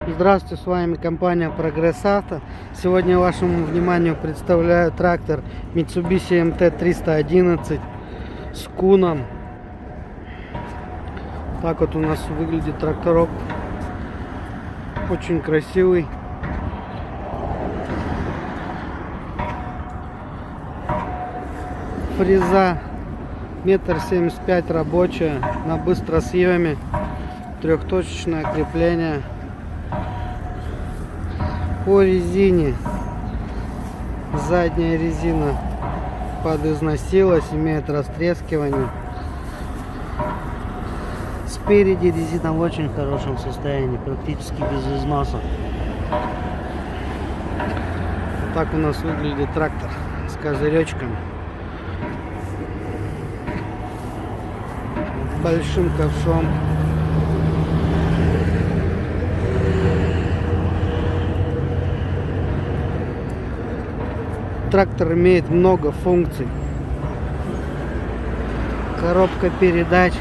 Здравствуйте, с вами компания Прогресс Авто. Сегодня вашему вниманию представляю трактор Mitsubishi MT-311 с куном. Так вот у нас выглядит тракторок. Очень красивый. Фреза 1,75 м рабочая, на быстросъеме, трехточечное крепление. По резине: задняя резина подизносилась, имеет растрескивание. Спереди резина в очень хорошем состоянии, практически без износа. Вот так у нас выглядит трактор с козыречком, большим ковшом. Трактор имеет много функций. Коробка передач,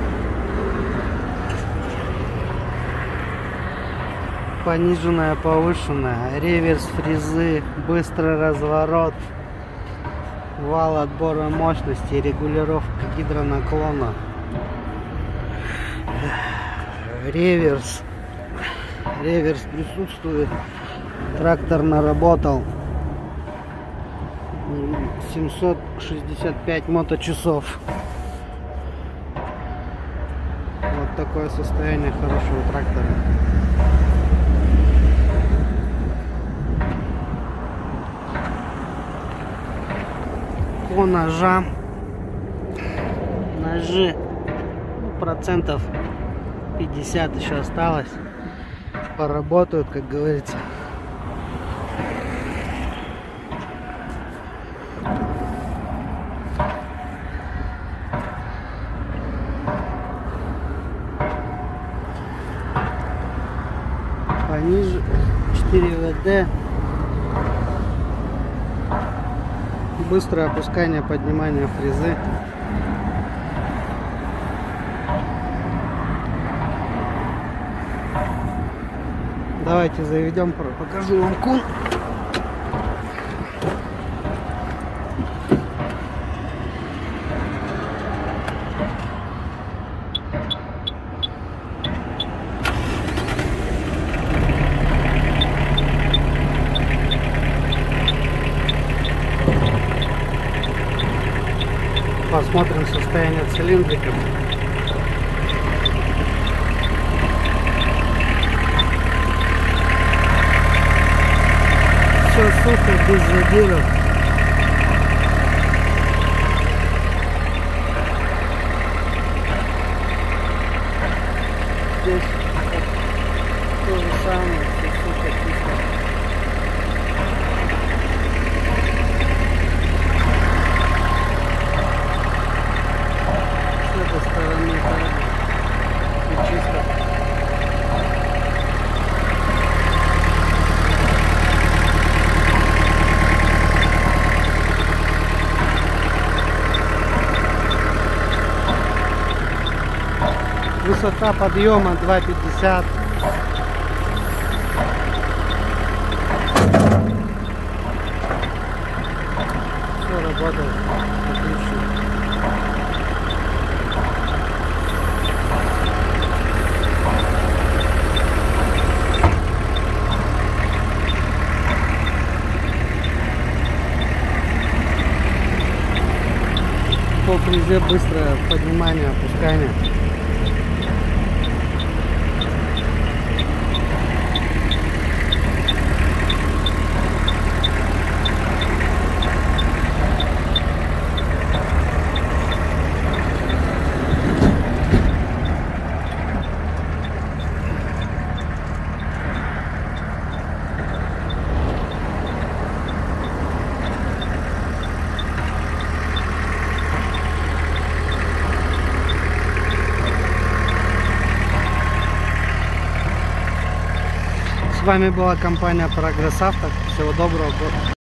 пониженная, повышенная, реверс фрезы, быстрый разворот, вал отбора мощности, регулировка гидронаклона, реверс присутствует. Трактор наработал 765 моточасов. Вот такое состояние хорошего трактора. По ножам, ножи процентов 50 еще осталось, поработают, как говорится. Пониже 4 ВД, быстрое опускание, поднимание фрезы. Давайте заведем, покажу вам кун. Посмотрим состояние цилиндриков. Все сухо, без задиров. Здесь то же самое, все сухо, чисто. С этой стороны также чисто. Высота подъема 2,50. Все работает отлично. По фрезе быстрое поднимание, опускание. С вами была компания Прогресс Авто. Всего доброго.